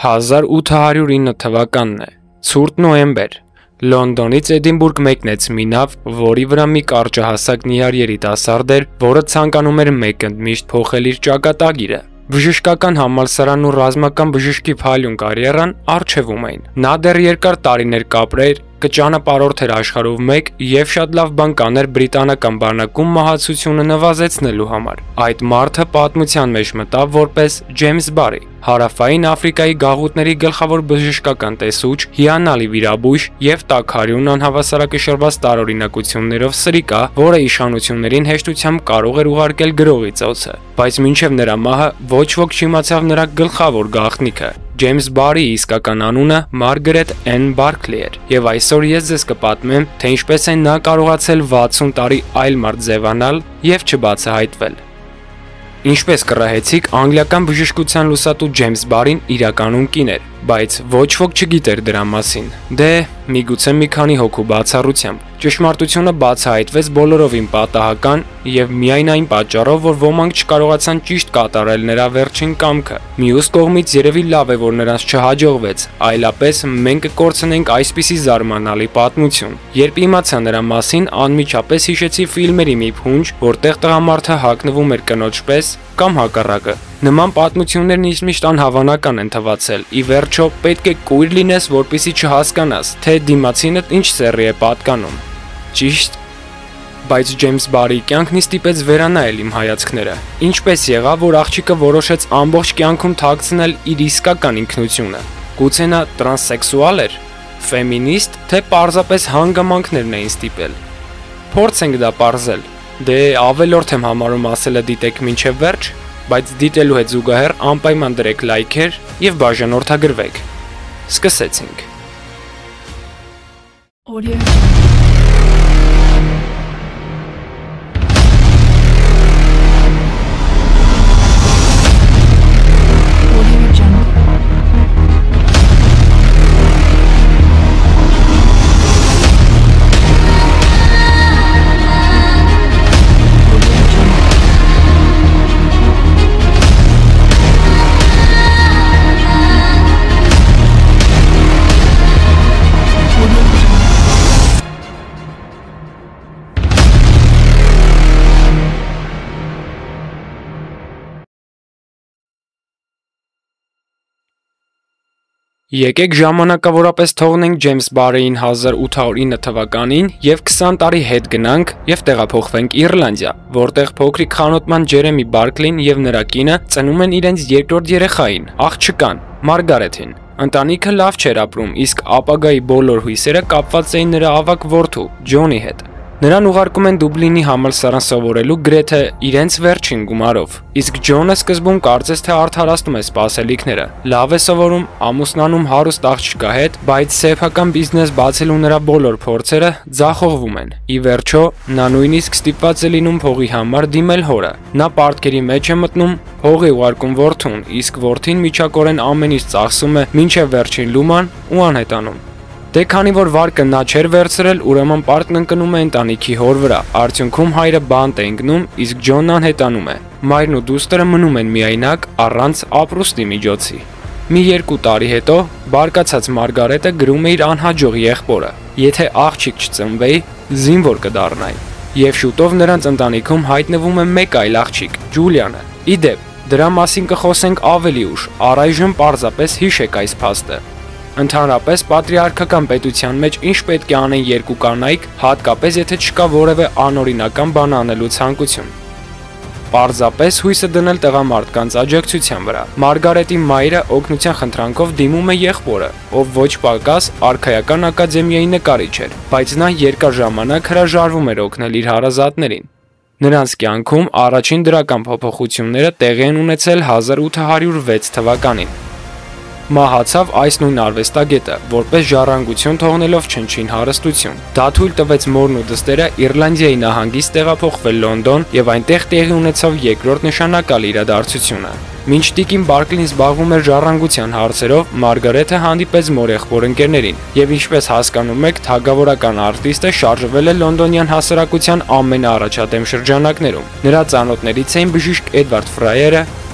1809 թվականն է, ցուրտ նոյեմբեր, Լոնդոնից Էդինբուրգ մեկնեց մի նավ, որի վրա մի կարճահասակ նիհար երիտասարդ էր, որը ցանկանում էր մեկընդմիշտ փոխել իր ճակատագիրը։ Բժշկական համալսարանն ու ռազմական բժշկի փայլուն կարիերան առջևում էին։ Նա դեռ երկար տարիներ կապրեր, կճանապարհորդեր աշխարհով մեկ եւ շատ լավ բան կաներ բրիտանական բանակում մահացությունը նվազեցնելու համար։ Այդ մարդը պատմության մեջ մտավ որպես Ջեյմս Բարի, Հարավային Աֆրիկայի գաղութների գլխավոր բժշկական տեսուչ, հիանալի վիրաբույժ եւ տաքարյուն անհավասարակշռված տարօրինակություններով սրիկա, որը իշխանություններին հեշտությամբ կարող էր ուղարկել գրողի ծոցը, բայց մինչև նրա մահը ոչ ոք չիմացավ նրա գլխավոր գաղտնիքը։ Ջեյմս Բարիի իսկական անունը Մարգարետ Էն Բարքլի էր, եւ այսօր ես ձեզ կպատմեմ, թե ինչպես է նա կարողացել 60 տարի այլ մարդ ձևանալ եւ չբացահայտվել։ Ինչպես կռահեցիք, անգլիական բժշկության լուսատու Ջեյմս Բարին իրականում կին էր, բայց ոչ ոք չգիտեր դրա մասին։ Դե, միգուցե մի քանի հոգու բացառությամբ։ Ճշմարտությունը բացահայտվեց բոլորովին պատահական եւ միայն այն պատճառով, որ ոմանք չկարողացան ճիշտ կատարել նրա վերջին կամքը։ Մյուս կողմից երևի լավ է, որ նրանց չհաջողվեց, այլապես մենք կկորցնենք այսպիսի զարմանալի պատմություն։ Երբ իմացա նրա մասին, անմիջապես հիշեցի ֆիլմերի մի փունջ, որտեղ տղամարդը հագնվում էր կնոջ պես կամ հակառակը։ Նման պատմություններն միշտ անհավանական են թվացել։ Ի վերջո, պետք է կույր լինես, որպեսզի չհասկանաս, թե դիմացինդ ինչ սեռի է պատկանում։ Ճիշտ։ Բայց Ջեյմս Բարիի կյանքն ստիպեց վերանայել իմ հայացքները։ Ինչպես եղավ, որ աղջիկը որոշեց ամբողջ կյանքում թաքցնել իր իսկական ինքնությունը։ Գուցե նա տրանսեքսուալ էր, ֆեմինիստ, թե պարզապես հանգամանքներն էին ստիպել։ Փորձենք դա պարզել։ Դե ավելորդ եմ համարում ասելը դիտեք մինչև վերջ, բայց դիտելու հետ զուգահեռ անպայման դրեք լայքեր եւ բաժանորդագրվեք։ Սկսեցինք։ Եկեք ժամանակավորապես թողնենք Ջեյմս Բարիին 1809 թվականին եւ 20 տարի հետ գնանք եւ տեղափոխվենք Իռլանդիա, որտեղ փոքրիկ խանութման Ջերեմի Բարքլին եւ նրա կինը ծնում են իրենց երկրորդ երեխային, աղջկան, Մարգարեթին։ Ընտանիքը լավ չէր ապրում, իսկ ապագայի բոլոր հույսերը կապված էին նրա ավագ որդու Ջոնի հետ։ Նրան ուղարկում են Դուբլինի համալսարան սովորելու գրեթե իրենց վերջին գումարով, իսկ Ջոնը սկզբում կարծես թե արդարացնում է սպասելիքները, լավ է սովորում, ամուսնանում հարուստ աղջկա հետ, բայց սեփական բիզնես բացելու նրա բոլոր փորձերը ձախողվում են։ Ի վերջո, նա նույնիսկ ստիպված է լինում փողի համար դիմել հորը։ Նա պարտքերի մեջ է մտնում, փող է ուղարկում որդուն, իսկ որդին միջակորեն ամեն ինչ ծախսում է մինչև վերջին լուման ու անհետանում։ Դե քանի որ վարկը նա չէր վերցրել, ուրեմն պարտքն ընկնում է ընտանիքի հոր վրա։ Արդյունքում հայրը բանտ է ընկնում, իսկ Ջոնն անհետանում է։ Մայրն ու դուստրը մնում են միայնակ առանց ապրուստի միջոցի։ Մի 2 տարի հետո բարկացած Մարգարետը գրում է իր անհաջող եղբորը. եթե աղջիկ չծնվեի, զինվոր կդառնայի։ Եվ շուտով նրանց ընտանիքում հայտնվում է մեկ այլ աղջիկ, Ջուլիանը։ Ի դեպ, դրա մասին կխոսենք ավելի ուշ, առայժմ պարզապես հիշեք այս փաստը։ Ընդհանրապես պատրիարքական պետության մեջ ինչ պետք է անեն երկու կանայք, հատկապես եթե չկա որևէ անօրինական բան անելու ցանկություն։ Պարզապես հույսը դնել տղամարդկանց աջակցության վրա։ Մարգարետի մայրը օգնության խնդրանքով դիմում է եղբորը, ով ոչ պակաս արքայական ակադեմիայի նկարիչ էր, բայց նա երկար ժամանակ հրաժարվում էր օգնել իր հարազատներին։ Նրանց կյանքում առաջին դրական փոփոխությունները տեղի են ունեցել 1806 թվականին։ Մահացավ այս նույն արվեստագետը, որպես ժառանգություն թողնելով չնչին հարստություն։ Դա թույլ տվեց մորն ու դստերը Իռլանդիայի նահանգից տեղափոխվել Լոնդոն եւ այնտեղ տեղի ունեցավ երկրորդ նշանակալի իրադարձությունը։ Մինչ տիկին Բարքլին զբաղվում էր ժառանգության հարցերով, Մարգարետը հանդիպեց մորեղբոր ընկերներին եւ ինչպես հասկանում եք, թագավորական արտիստը շարժվել է լոնդոնյան հասարակության ամենաառաջադեմ շրջանակներում։ Նրա ծանոթներից էին բժիշկ Էդվարդ Ֆրայերը,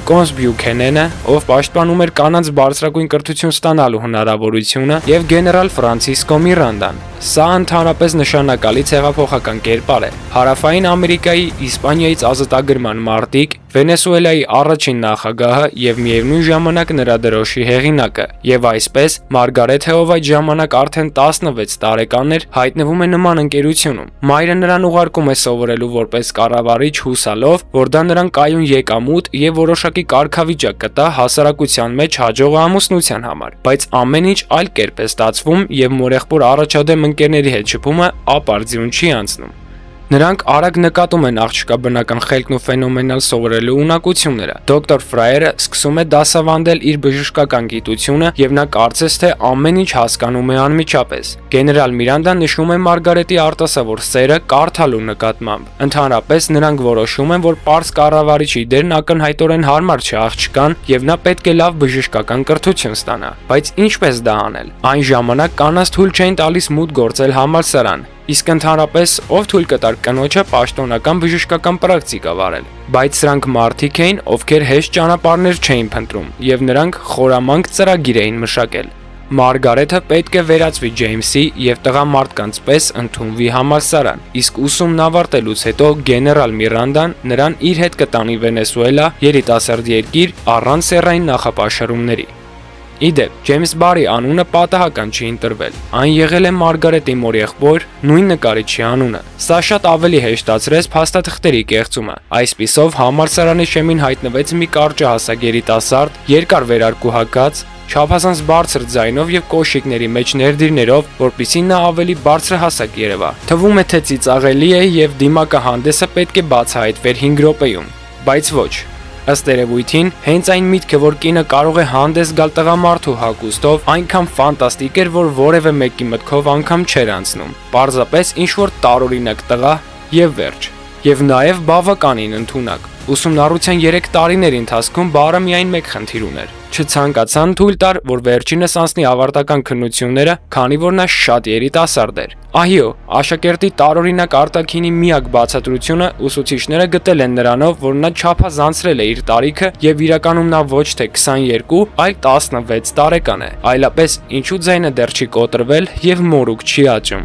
Կոնս Բյուքենենը, ով պաշտպանում էր կանանց բարձրագույն կրթություն ստանալու հնարավորությունը, եւ գեներալ Ֆրանցիսկո Միրանդան։ Սա ընդհանրապես նշանակալից հեղափոխական կերպար է։ Հարավային Ամերիկայի Իսպանիայից ազատագրման մարտիկ, Վենեսուելայի առաջին նախագահը եւ միևնույն ժամանակ նրա դրոշի հեղինակը, եւ այսպես Մարգարեթեով այդ ժամանակ արդեն 16 տարեկան էր, հայտնվում է նման ընկերությունում։ Մայրը նրան ուղարկում է սովորելու որպես կառավարիչ հուսալով, որ դա նրան կայուն եկամուտ եւ որոշակի կարգավիճակ կտա հասարակության մեջ հաջող ամուսնության համար, բայց ամեն ինչ այլ կերպ է ստացվում եւ մորեղբոր առաջադեմ ընկերների հետ շփումը ապարդյուն չի անցնում։ Նրանք արագ նկատում են աղջկա բնական խելքն ու ֆենոմենալ սովորելու ունակությունները։ Դոկտոր Ֆրայերը սկսում է դասավանդել իր բժշկական գիտությունը եւ նա կարծես թե ամեն ինչ հասկանում է անմիջապես։ Գեներալ Միրանդան նշում է Մարգարետի արտասովոր սերը կարդալու նկատմամբ։ Ընդհանրապես նրանք որոշում են, որ պարզ կառավարիչի դերն ակնհայտորեն հարմար չէ աղջկան եւ նա պետք է լավ բժշկական կրթություն ստանա։ Բայց ինչպես դա անել։ Այն ժամանակ կանանց թույլ չէին տալիս մուտք գործել համալսարան։ Իսկ ընդհանրապես ով թույլ կտար կնոջը պաշտոնական բժշկական պրակտիկա վարել։ Բայց սրանք մարդիկ էին, ովքեր հեշտ ճանապարհներ չէին փնտրում, եւ նրանք խորամանկ ծրագիր էին մշակել։ Մարգարեթը պետք է վերածվի Ջեյմսի եւ տղամարդկանց պես ընդունվի համալսարան, իսկ ուսումն ավարտելուց հետո գեներալ Միրանդան նրան իր հետ կտանի Վենեսուելա, երիտասարդ երկիր առանց սեռային նախապաշարումների։ Իդեպ, Ջեյմս Բարի անունը պատահական չի ընտրվել, այն եղել է Մարգարետի մորեղբոր, նույն նկարիչի անունը։ Սա շատ ավելի հեշտացրեց փաստաթղթերի կեղծումը։ Այսպիսով համալսարանի շեմին հայտնվեց մի կարճահասակ երիտասարդ, երկար վերարկուհակած, չափազանց բարձր ձայնով եւ կոշիկների մեջ ներդիրներով, որպեսզի նա ավելի բարձրահասակ երևա։ Թվում է, թե ծիծաղելի է եւ դիմակահանդեսը պետք է բացահայտվեր 5 րոպեում, բայց ոչ։ Ըստ երևույթին, հենց այն միտքը, որ կինը կարող է հանդես գալ տղամարդու հագուստով, այնքան ֆանտաստիկ էր, որ որևէ մեկի մտքով անգամ չէր անցնում։ Պարզապես ինչ-որ տարօրինակ տղա եւ վերջ։ Եվ նաեւ բավականին ընդունակ։ Ուսումնառության 3 տարիների ընթացքում բարը միայն մեկ խնդիր ուներ։ Չցանկացան թույլ տար, որ վերջինս անցնի ավարտական քննությունները, քանի որ նա շատ երիտասարդ էր։ Այո, աշակերտի տարօրինակ արտաքինի միակ բացատրությունը ուսուցիչները գտել են նրանով, որ նա չափազանցրել է իր տարիքը եւ իրականում նա ոչ թե 22, այլ 16 տարեկան է։ Այլապես ինչու ձայնը դեռ չի կոտրվել եւ մորուք չի աճում։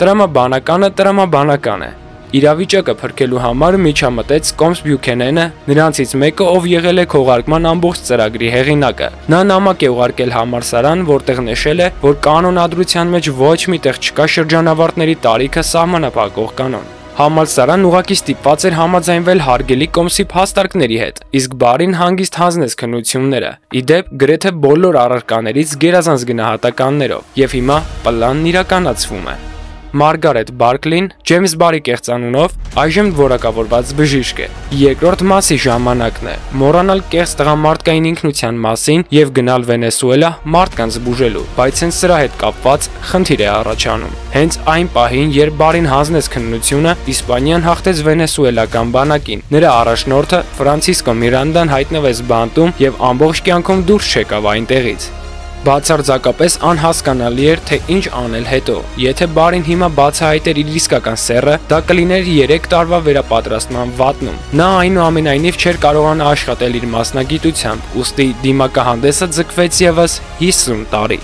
Տրամաբանական է։ Իրավիճակը փրկելու համար միջամտեց Կոնս Բյուքենենը, նրանցից մեկը, ով եղել է քողարկման ամբողջ ծրագրի հեղինակը։ Նա նամակ է ուղարկել համալսարան, որտեղ նշել է, որ կանոնադրության մեջ ոչ մի տեղ չկա շրջանավարտների տարիքը սահմանափակող կանոն։ Համալսարանն ուղղակի ստիպված էր համաձայնվել հարգելի Կոմսի փաստարկների հետ, իսկ Բարին հանգիստ հանձնեց քննությունները։ Իդեպ գրեթե բոլոր առարկաներից գերազանց գնահատականներով, եւ հիմա պլանն իրականացվում է։ Մարգարետ Բարքլին, Ջեյմս Բարի կեղծանունով, այժմ որակավորված բժիշկ է։ Երկրորդ մասի ժամանակն է մոռանալ կեղծ տղամարդկային ինքնության մասին եւ գնալ Վենեսուելա մարդկանց բուժելու, բայց հենց սրա հետ կապված խնդիր է առաջանում։ Հենց այն պահին, երբ Բարին հանձնեց քննությունը, Իսպանիան հաղթեց վենեսուելական բանակին։ Նրա առաջնորդը Ֆրանցիսկո Միրանդան հայտնվեց բանտում եւ ամբողջ կյանքում դուրս չեկավ այնտեղից։ Բացարձակապես անհասկանալի էր, թե ինչ անել հետո։ Եթե Բարին հիմա բացահայտեր իր իսկական սեռը, դա կլիներ 3 տարվա վերապատրաստման վատնում։ Նա այնուամենայնիվ չէր կարողանա աշխատել իր մասնագիտությամբ, ուստի դիմակահանդեսը ձգվեց եւս 50 տարի։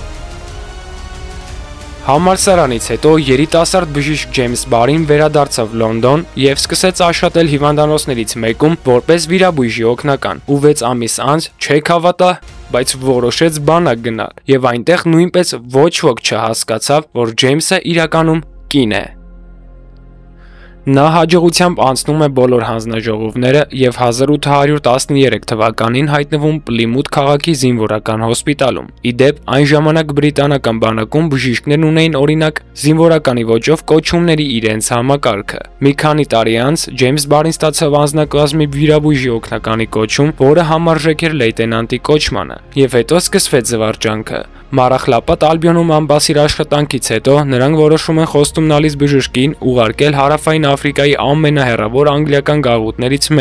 Համալսարանից հետո երիտասարդ բժիշկ Ջեյմս Բարին վերադարձավ Լոնդոն եւ սկսեց աշխատել հիվանդանոցներից մեկում որպես վիրաբույժի օգնական։ Ու 6 ամիս անց չեք հավատա, բայց որոշեց բանակ գնալ եւ այնտեղ նույնպես ոչ ոք չհասկացավ, որ Ջեյմսը իրականում կին է։ Նա հաջողությամբ անցնում է բոլոր հանձնաժողովները եւ 1813 թվականին հայտնվում Պլիմութ քաղաքի զինվորական հոսպիտալում։ Իդեպ, այն ժամանակ բրիտանական բանակում բժիշկներն ունեին օրինակ զինվորականի ոճով կոչումների իրենց համակարգը։ Մի քանի տարի անց Ջեյմս Բարին ստացավ անձնակազմի վիրաբույժի օգնականի կոչում, որը համարժեք էր լեյտենանտի կոչմանը, եւ հետո սկսվեց զվարճանքը։ Մարախլապատ Ալբիոնում ամբասիր աշխատանքից հետո նրանք որոշում են խոստումնալից բժշկին ուղարկել Հարավային Աֆրիկայի ամենահեռավոր անգլիական գաղութներից մեկը՝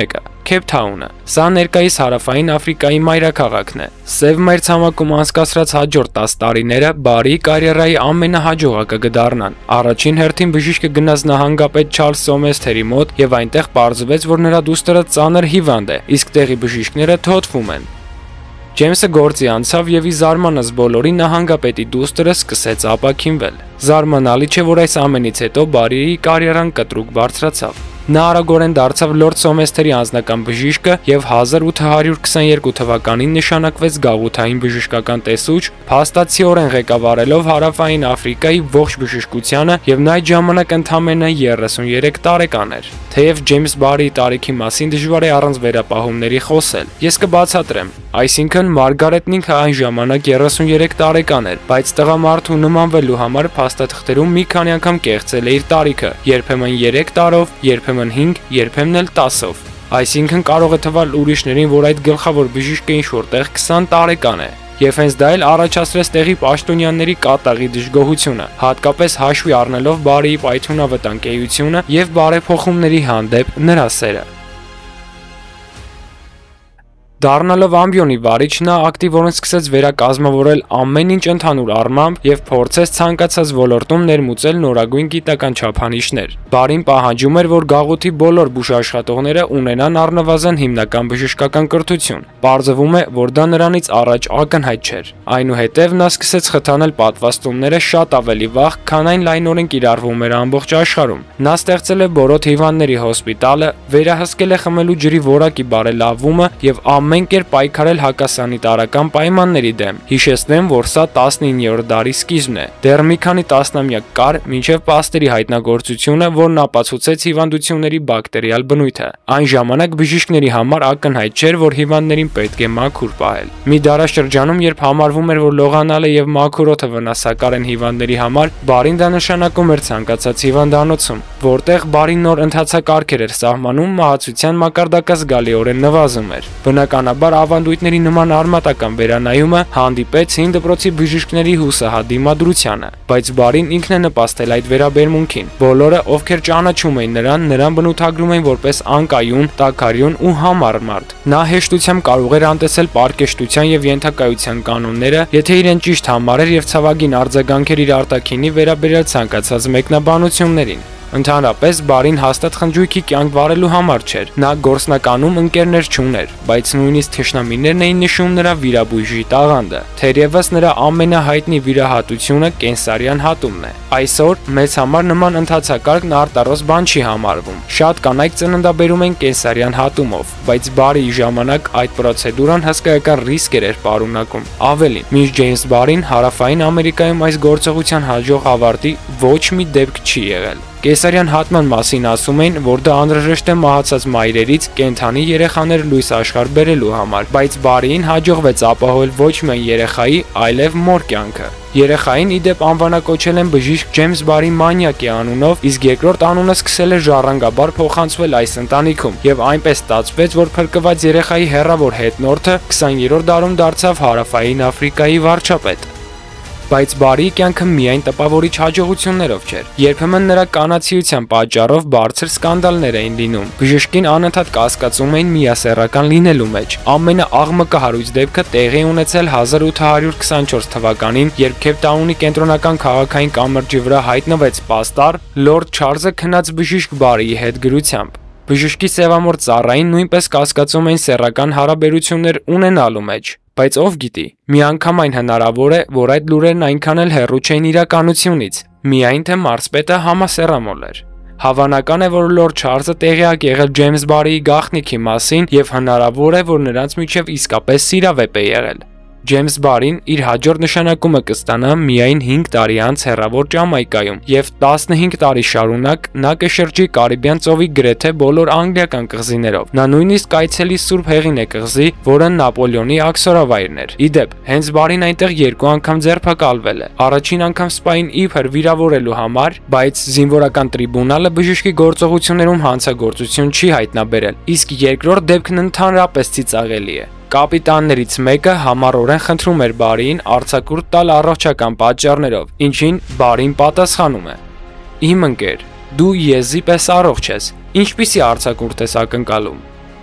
Քեյփթաունը։ Սա ներկայիս Հարավային Աֆրիկայի մայրաքաղաքն է։ Սև մայրցամաքում անցկացրած հաջորդ 10 տարիները Բարիի կարիերայի ամենահաջողակը կդառնան։ Առաջին հերթին բժիշկը գնաց նահանգապետ Չարլզ Սոմեսթերի մոտ եւ այնտեղ պարզվեց, որ նրա դուստրը ծանր հիվանդ է, իսկ տեղի բժիշկները թոթվում են։ Ջեյմսը գործի անցավ եւ ի զարմանս բոլորի նահանգապետի դուստրը սկսեց ապաքինվել։ Զարմանալի չէ, որ այս ամենից հետո Բարիի կարիերան կտրուկ բարձրացավ։ Նա արագորեն դարձավ Լորդ Սոմեսթերի անձնական բժիշկը եւ 1822 թվականին նշանակվեց գաղութային բժշկական տեսուչ, փաստացիորեն ղեկավարելով Հարավային Աֆրիկայի ողջ բժշկությանը եւ նա այդ ժամանակ ընդամենը 33 տարեկան էր։ Թեև Ջեյմս Բարիի տարիքի մասին դժվար է առանց վերապահումների խոսել։ Ես կբացատրեմ։ Այսինքն Մարգարետն ինքը այն ժամանակ 33 տարեկան էր, բայց տղամարդու նմանվելու համար փաստաթղթերում մի քանի անգամ կեղծել է իր տարիքը, երբեմն 3 տարով, երբեմն 5, երբեմն էլ 10-ով։ Այսինքն կարող է թվալ ուրիշներին, որ այդ գլխավոր բժիշկը ինչ-որտեղ 20 տարեկան է։ Եվ հենց դա էլ առաջացրեց տեղի պաշտոնյաների կատաղի դժգոհությունը, հատկապես հաշվի առնելով Բարիի պայթյունավտանգ էությունը եւ բարեփոխումների հանդեպ նրա սերը։ Դառնալով ամբիոնի վարիչ, նա ակտիվորեն սկսեց վերակազմավորել ամեն ինչ ընդհանուր առմամբ եւ փորձեց ցանկացած ոլորտում ներմուծել նորագույն գիտական չափանիշներ։ Բարին պահանջում էր, որ գաղութի բոլոր բուժաշխատողները ունենան առնվազն հիմնական բժշկական կրթություն։ Պարզվում է, որ դա նրանից առաջ ակնհայտ չէր։ Այնուհետև նա սկսեց խթանել պատվաստումները շատ ավելի վաղ, քան այն լայնորեն կիրառվում էր ամբողջ աշխարհում։ Նա ստեղծել է Բորոդ հիվանդների հոսպիտալը, վերահսկել է խմելու ջրի որակի բարելավումը եւ ամեն կերպ պայքարել հակասանիտարական պայմանների դեմ։ Հիշեցնեմ, որ սա 19-րդ դարի սկիզբն է։ Դեռ մի քանի տասնամյակ կար մինչև Պաստերի հայտնագործությունը, որն ապացուցեց հիվանդությունների բակտերիալ բնույթը։ Այն ժամանակ բժիշկների համար ակնհայտ չէր, որ հիվանդներին պետք է մաքուր պահել։ Մի դարաշրջանում, երբ համարվում էր, որ լողանալը եւ մաքուր օդը վնասակար են հիվանդների համար, Բարին դա նշանակում էր ցանկացած հիվանդանոցում, որտեղ Բարին նոր ընթացակարգեր էր սահմանում, մահացության մակարդակը զգալիորեն նվազում էր։ Բնականաբար ավանդույթների նման արմատական վերանայումը հանդիպեց հին դպրոցի բժիշկների հուսահատ դիմադրությանը, բայց Բարին ինքն է նպաստել այդ վերաբերմունքին։ Բոլորը, ովքեր ճանաչում էին նրան բնութագրում էին որպես անկայուն, տաքարյուն ու համառ մարդ։ Նա հեշտությամբ կարող էր անտեսել պարկեշտության եւ ենթակայության կանոնները, եթե իրեն ճիշտ համարեր եւ ցավագին արձագանքեր իր արտաքինի վերաբերյալ ցանկացած մեկնաբանություններին։ Ընդհանրապես Բարին հաստատ խնջույքի կյանք վարելու համար չէր։ Նա գործնականում ընկերներ չուներ, բայց նույնիսկ թշնամիներն էին նշում նրա վիրաբույժի տաղանդը։ Թերևս նրա ամենահայտնի վիրահատությունը կենսարյան հատումն է։ Այսօր մեծ համար նման ընթացակարգն արտառոս բան չի համարվում։ Շատ կանայք ծննդաբերում են կենսարյան հատումով, բայց Բարիի ժամանակ այդ պրոցեդուրան հսկայական ռիսկեր էր պարունակում։ Ավելին, մինչ Ջեյմս Բարին Հարավային Ամերիկայում այս գործողության հաջող ավարտի ոչ մի դեպք չի եղել։ Կեսարյան հատման մասին ասում էին, որ դա անհրաժեշտ է մահացած մայրերից կենդանի երեխաներ լույս աշխարհ բերելու համար, բայց Բարիին հաջողվեց ապահովել ոչ միայն երեխայի, այլև մոր կյանքը։ Երեխային ի դեպ անվանակոչել են բժիշկ Ջեյմս Բարի մանյակի անունով, իսկ երկրորդ անունը սկսել է ժառանգաբար փոխանցվել այս ընտանիքում, եւ այնպես ստացվեց, որ փրկված երեխայի հեռավոր հետնորդը 20-րդ դարում դարձավ Հարավային Աֆրիկայի վարչապետ։ Բայց Բարիի կյանքը միայն տպավորիչ հաջողություններով չէր։ Երբեմն նրա կանացիության պատճառով բարձր սկանդալներ էին լինում։ Բժշկին անընդհատ կասկածում էին միասեռական լինելու մեջ։ Ամենաաղմկահարույց դեպքը տեղի ունեցել 1824 թվականին, երբ Քեյփթաունի կենտրոնական քաղաքային կամրջի վրա հայտնվեց պաստառ Լորդ Չարլզը քնած բժիշկ Բարիի հետ գրությամբ։ Բժշկի սևամորթ ծառային նույնպես կասկածում էին սեռական հարաբերություններ ունենալու մեջ։ Բայց ով գիտի, միանգամայն հնարավոր է, որ այդ լուրերն այնքան էլ հեռու չէին իրականությունից, միայն թե մարզպետը համասեռամոլ էր։ Հավանական է, որ Լորդ Չարլզը տեղյակ եղել Ջեյմս Բարիի գաղտնիքի մասին եւ հնարավոր է, որ նրանց միջև իսկապես սիրավեպ է եղել։ Ջեյմս Բարին իր հաջորդ նշանակումը կստանա միայն 5 տարի անց հեռավոր Ճամայկայում եւ 15 տարի շարունակ նա կշրջի Կարիբյան ծովի գրեթե բոլոր անգլիական կղզիներով։ Նա նույնիսկ այցելի Սուրբ Հեղինե կղզի, որը Նապոլեոնի աքսորավայրն էր։ Իդեպ, հենց Բարին այնտեղ 2 անգամ ձերբակալվել է։ Առաջին անգամ սպային իբր վիրավորելու համար, բայց զինվորական տրիբունալը բժշկի գործողություններում հանցագործություն չի հայտնաբերել, իսկ երկրորդ դեպքն ընդհանրապես ծիծաղելի է։ Կապիտաններից մեկը համառորեն խնդրում էր Բարիին արձակուրդ տալ առողջական պատճառներով, ինչին Բարին պատասխանում է. Իմ ընկեր, դու եզի պես առողջ ես, ինչպիսի արձակուրդ ես ակնկալում։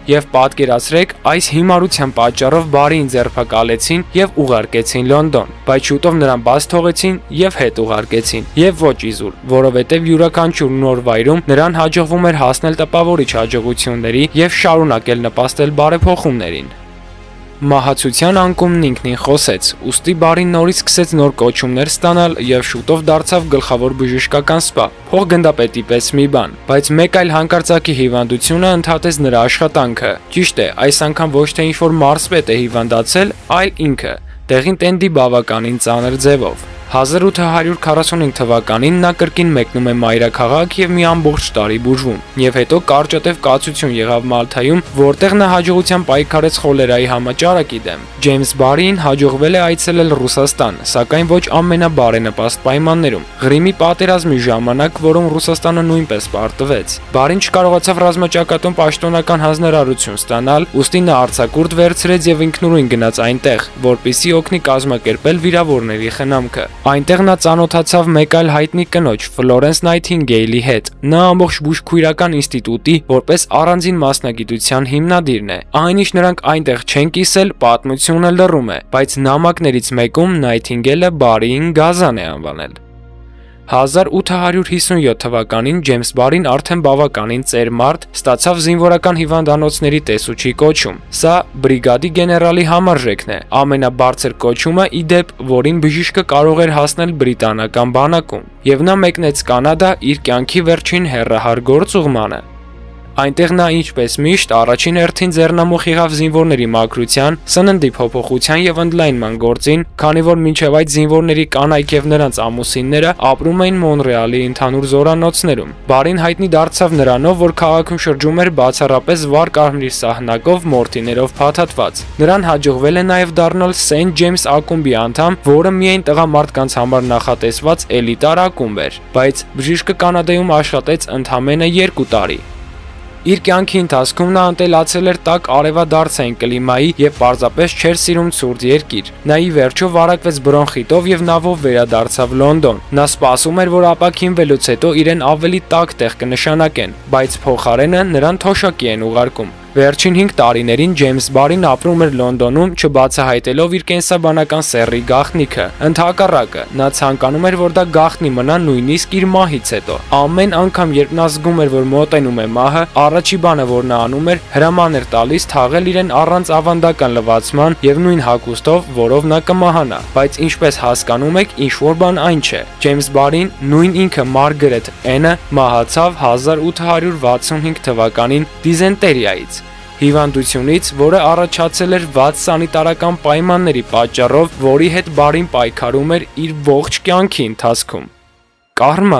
եւ պատկերացրեք, այս հիմարության պատճառով Բարիին ձերբակալեցին եւ ուղարկեցին Լոնդոն, բայց շուտով նրան բաց թողեցին եւ հետ ուղարկեցին եւ ոչ իզուր, որովհետեւ յուրաքանչյուր նոր վայրում նրան հաջողվում էր հասնել տպավորիչ հաջողությունների եւ շարունակել նպաստել բարեփոխումներին։ Մահացության անկումն ինքնին խոսեց, ուստի Բարին նորից սկսեց նոր կոչումներ ստանալ եւ շուտով դարձավ գլխավոր բժշկական սպա, փոխգնդապետի պես մի բան, բայց մեկ այլ հանկարծակի հիվանդությունը ընդհատեց նրա աշխատանքը։ Ճիշտ է, այս անգամ ոչ թե ինչ-որ մարզպետ է հիվանդացել, այլ ինքը, տեղին տենդի բավականին ծանր ձևով։ 1845 թվականին նա կրկին մեկնում է մայրաքաղաք եւ մի ամբողջ տարի բուժվում, եւ հետո կարճատև կացություն եղավ Մալթայում, որտեղ նա հաջողության պայքարեց խոլերայի համաճարակի դեմ։ Ջեյմս Բարիին հաջողվել է այցելել Ռուսաստան, սակայն ոչ ամենաբարենպաստ պայմաններում։ Ղրիմի պատերազմի ժամանակ, որում Ռուսաստանը նույնպես պարտվեց, Բարին չկարողացավ ռազմաճակատում պաշտոնական հանձնարարություն ստանալ, ուստի նա արձակուրդ վերցրեց եւ ինքնուրույն գնաց այնտեղ, որպեսզի օգնի կազմակերպել վիրավորների խնամքը։ Այնտեղ նա ծանոթացավ մեկ այլ հայտնի կնոջ Ֆլորենս Նայթինգեյլի հետ։ Նա ամբողջ բուժքույրական ինստիտուտի որպես առանձին մասնագիտության հիմնադիրն է։ Այնիշ նրանք այնտեղ չեն կիսել, պատմությունը լռում է, բայց նամակներից մեկում Նայթինգեյլը Բարիին Գազան է անվանել։ 1857 թվականին Ջեյմս Բարին արդեն բավականին ծեր մարդ ստացավ զինվորական հիվանդանոցների տեսուչի կոչում։ Սա բրիգադի գեներալի համարժեքն է, ամենաբարձր կոչումը ի դեպ, որին բժիշկը կարող էր հասնել բրիտանական բանակում, եւ նա մեկնեց Կանադա իր կյանքի վերջին հեռահար գործուղմանը։ Այնտեղ նա ինչպես միշտ առաջին հերթին ձեռնամուխ եղավ զինվորների մաքրության, սննդի փոփոխության եւ ընդլայնման գործին, քանի որ մինչեւ այդ զինվորների կանայք եւ նրանց ամուսինները ապրում էին Մոնրեալի ընդհանուր զորանոցներում։ Բարին հայտնի դարձավ նրանով, որ քաղաքում շրջում էր բացառապես վառ կարմիր սահնակով մորթիներով փաթաթված։ Նրան հաջողվել է նաեւ դառնալ Սենթ Ջեյմս ակումբի անդամ, որը միայն տղամարդկանց համար նախատեսված էլիտար ակումբ էր, բայց բժիշկը Կանադայում աշխատեց ընդամենը 2 տարի։ Իր կյանքի ընթացքում նա ընտելացել էր տաք արևադարձային կլիմայի եւ պարզապես չէր սիրում ցուրտ երկիր։ Նա ի վերջո վարակվեց բրոնխիտով եւ նավով վերադարձավ Լոնդոն։ Նա սպասում էր, որ ապաքինվելուց հետո իրեն ավելի տաք տեղ կնշանակեն, բայց փոխարենը նրան թոշակի են ուղարկում։ Վերջին 5 տարիներին Ջեյմս Բարին ապրում էր Լոնդոնում, չբացահայտելով իր կենսաբանական սեռի գաղտնիքը։ Ընդհակառակը, նա ցանկանում էր, որ դա գաղտնի մնա նույնիսկ իր մահից հետո։ Ամեն անգամ, երբ նա զգում էր, որ մոտենում է մահը, առաջի բանը, որ նա անում էր, հրաման էր տալիս թաղել իրեն առանց ավանդական լվացման եւ նույն հագուստով, որով նա կմահանա։ Բայց ինչպես հասկանում եք, ինչ որ բան այն չէ։ Ջեյմս Բարին, նույն ինքը Մարգարետ Էնը, մահացավ 1865 թվականին դիզենտերիայից։ Հիվանդությունից, որը առաջացել էր վատ սանիտարական պայմանների պատճառով, որի հետ Բարին պայքարում էր իր ողջ կյանքի ընթացքում։ Կարմա։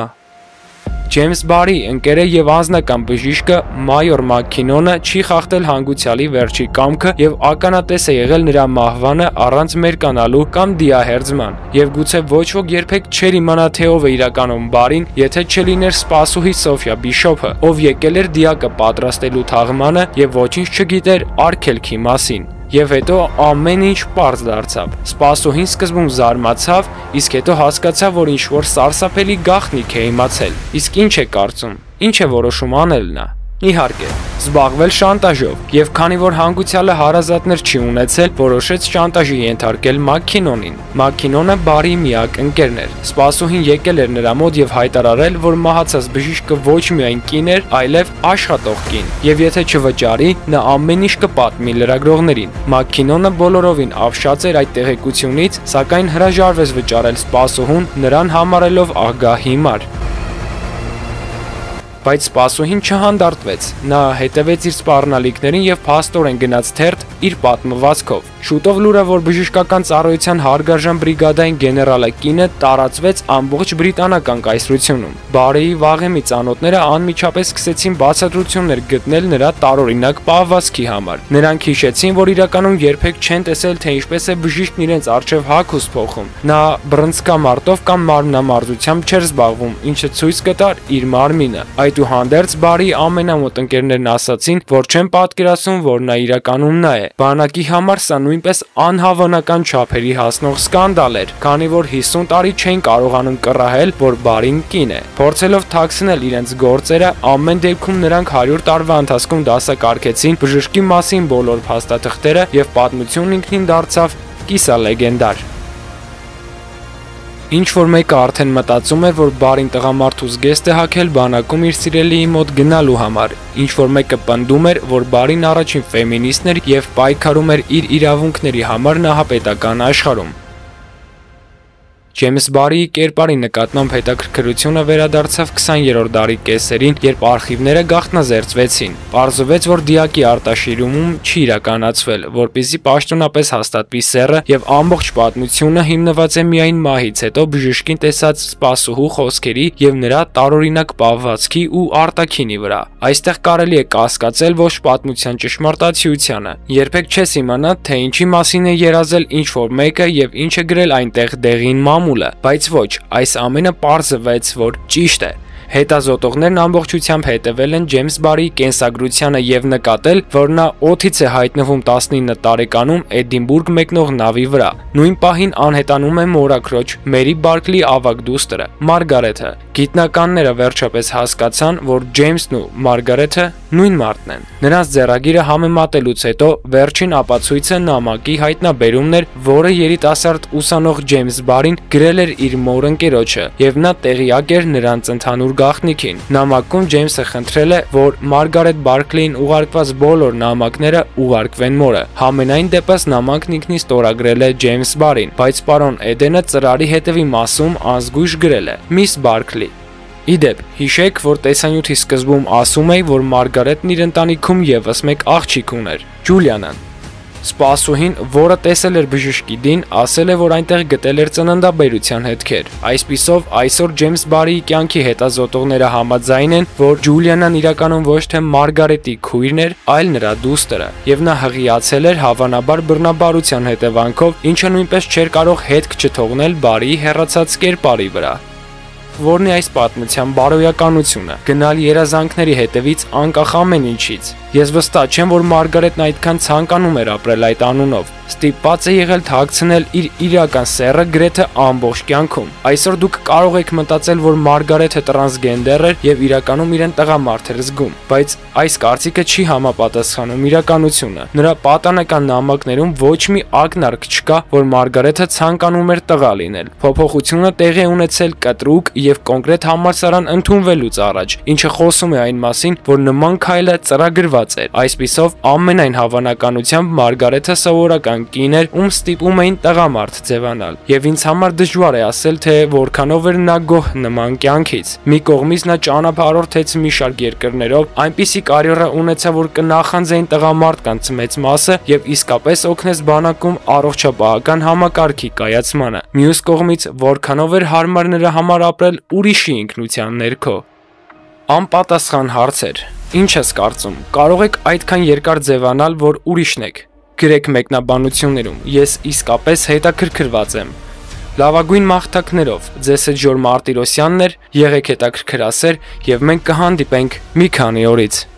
Ջեյմս Բարի ընկերը եւ անձնական բժիշկը մայոր Մաքքինոնը չի խախտել հանգուցյալի վերջի կամքը եւ ականատես է եղել նրա մահվանը առանց մերկանալու կամ դիահերձման, եւ գուցե ոչ ոք երբեք չէր իմանա թե ով է իրականում Բարին, եթե չլիներ սպասուհի Սոֆիա Բիշոփը, ով եկել էր դիակը պատրաստելու թաղմանը եւ ոչինչ չգիտեր արգելքի մասին։ Եվ հետո ամեն ինչ պարզ դարձավ։ Սպասուհին սկզբում զարմացավ, իսկ հետո հասկացավ, որ ինչ-որ սարսափելի գաղտնիք է իմացել։ Իսկ ինչ է կարծում, ինչ է որոշում անել նա։ Իհարկե, զբաղվել շանտաժով, եւ քանի որ հանգուցյալը հարազատներ չի ունեցել, որոշեց շանտաժի ենթարկել Մաքքինոնին։ Մաքքինոնը Բարիի միակ ընկերն էր։ Սպասուհին եկել էր նրա մոտ եւ հայտարարել, որ մահացած բժիշկը ոչ միայն կին էր, այլև աշխատող կին, եւ եթե չվճարի, նա ամեն ինչ կպատմի լրագրողներին։ Մաքքինոնը բոլորովին ապշած էր այդ տեղեկությունից, սակայն հրաժարվեց վճարել սպասուհուն, նրան համարելով ահգահ հիմար։ Բայց սպասուհին չհանդարտվեց, նա հետևեց իր սպառնալիքներին եւ փաստորեն գնաց թերթ իր պատմվածքով։ Շուտով լուրը, որ բժշկական ծառայության հարգարժան բրիգադային գեներալը կինը տարածվեց ամբողջ բրիտանական կայսրությունում։ Բարիի վաղեմի ծանոթները անմիջապես սկսեցին բացատրություններ գտնել նրա տարօրինակ պահվածքի համար։ Նրանք հիշեցին, որ իրականում երբեք չեն տեսել, թե ինչպես է բժիշկն իրենց առջև հագուստ փոխում։ Նա բռնցքամարտով կամ մարմնամարզությամբ չէր զբաղվում, ինչը ցույց կտար իր մարմինը։ Այդուհանդերձ Բարիի ամենամոտ ընկերներն ասացին, որ չեն պատկերացնում, որ նա իրականում նա է։ Բանակի համար սա նույնպես անհավանական չափերի հասնող սկանդալ էր, քանի որ 50 տարի չէին կարողանում կռահել, որ Բարին կին է։ Փորձելով թաքցնել իրենց գործերը, ամեն դեպքում նրանք 100 տարվա ընթացքում դասակարգեցին բժշկի մասին բոլոր փաստաթղթերը եւ պատմությունն ինքնին դարձավ կիսալեգենդար։ Ինչ որ մեկը արդեն մտածում էր, որ Բարին տղամարդու զգեստ է հագել բանակում իր սիրելիի մոտ գնալու համար, ինչ որ մեկը պնդում էր, որ Բարին առաջին ֆեմինիստն էր եւ պայքարում էր իր իրավունքների համար նահապետական աշխարհում։ Ջեյմս Բարիի կերպարի նկատմամբ հետաքրքրությունը վերադարձավ 20-րդ դարի կեսերին, երբ արխիվները գաղտնազերծվեցին։ Պարզվեց, որ դիակի արտաշիրումում չի իրականացվել, որպեսզի պաշտոնապես հաստատվի սեռը, եւ ամբողջ պատմությունը հիմնված է միայն մահից հետո բժշկին տեսած սպասուհու խոսքերի եւ նրա տարօրինակ պահվածքի ու արտաքինի վրա։ Այստեղ կարելի է կասկածել ոչ պատմության ճշմարտացիությանը։ Երբեք չես իմանա, թե ինչի մասին է երազել ինչ որ մեկը եւ ինչ է գրել այնտեղ դեղին մամուլը, բայց ոչ, այս ամենը պարզվեց, որ ճիշտ է։ Հետազոտողներն ամբողջությամբ հետևել են Ջեյմս Բարիի կենսագրությանը եւ նկատել, որ նա օդից է հայտնվում 19 տարեկանում Էդինբուրգ մեկնող նավի վրա։ Նույն պահին անհետանում է մորաքրոջ Մերի Բարքլի ավագ դուստրը Մարգարեթը։ Գիտնականները վերջապես հասկացան, որ Ջեյմսն ու Մարգարեթը նույն մարդն են։ Նրանց ձեռագիրը համեմատելուց հետո վերջին ապացույցը նամակի հայտնաբերումն էր, որը երիտասարդ ուսանող Ջեյմս Բարին գրել էր իր մոր ընկերոջը, եւ նա տեղյակ էր նրանց ընդհանուր գաղտնիքին։ Նամակում Ջեյմսը խնդրել է, որ Մարգարեթ Բարքլիին ուղարկված բոլոր նամակները ուղարկվեն մորը։ Համենայն դեպս նամակն ինքնին ստորագրել է Ջեյմս Բարին, բայց պարոն Էդենը ծրարի հետևի մասում անզգույշ գրել է. Միս Բարքլի։ Իդեպ, հիշեք, որ տեսանյութի սկզբում ասում էի, որ Մարգարետն իր ընտանիքում եւս մեկ աղջիկ ուներ՝ Ջուլիանան։ Սպասուհին, որը տեսել էր բժշկի դին, ասել է, որ այնտեղ գտել էր ծննդաբերության հետքեր։ Այսպիսով, այսօր Ջեյմս Բարիի կյանքի հետազոտողները համաձայն են, որ Ջուլիանան իրականում ոչ թե Մարգարետի քույրն էր, այլ նրա դուստրը, եւ նա հղիացել էր հավանաբար բռնաբարության հետևանքով, ինչը նույնպես չէր կարող հետք չթողնել Բարիի հեռացած կերպարի վրա։ Որն է այս պատմության բարոյականությունը, գնալ երազանքների հետևից անկախ ամեն ինչից։ Ես վստահ չեմ, որ Մարգարետն այդքան ցանկանում էր ապրել այդ անունով։ Ստիպված է եղել թաքցնել իր իրական սեռը գրեթե ամբողջ կյանքում։ Այսօր դուք կարող եք մտածել, որ Մարգարեթը տրանսգենդեր էր եւ իրականում իրեն տղամարդ էր զգում, բայց այս կարծիքը չի համապատասխանում իրականությունը։ Նրա պատանեկան նամակներում ոչ մի ակնարկ չկա, որ Մարգարեթը ցանկանում էր տղա լինել։ Փոփոխությունը տեղի է ունեցել կտրուկ եւ կոնկրետ համալսարան ընդունվելուց առաջ, ինչը խոսում է այն մասին, որ նման քայլը ծրագրված էր։ Այսպիսով, ամենայն հավանականությամբ Մարգարեթը սովորական կին էր, ում ստիպում էին տղամարդ ձևանալ։ Եվ ինձ համար դժվար է ասել, թե որքանով էր նա գոհ նման կյանքից։ Մի կողմից նա ճանապարհորդեց մի շարք երկրներով, այնպիսի կարիերա ունեցավ, որ կնախանձեին տղամարդկանց մեծ մասը եւ իսկապես օգնեց բանակում առողջապահական համակարգի կայացմանը։ Մյուս կողմից, որքանով էր հարմար նրա համար ապրել ուրիշի ինքնության ներքո։ Անպատասխան հարցեր։ Ինչ ես կարծում, կարող եք այդքան երկար ձևանալ, որ ուրիշն եք։ Գրեք մեկնաբանություններում, ես իսկապես հետաքրքրված եմ։ Լավագույն մաղթանքներով, ձեզ հետ Ժոր Մարտիրոսյանն էր, եղեք հետաքրքրասեր եւ մենք կհանդիպենք մի քանի օրից։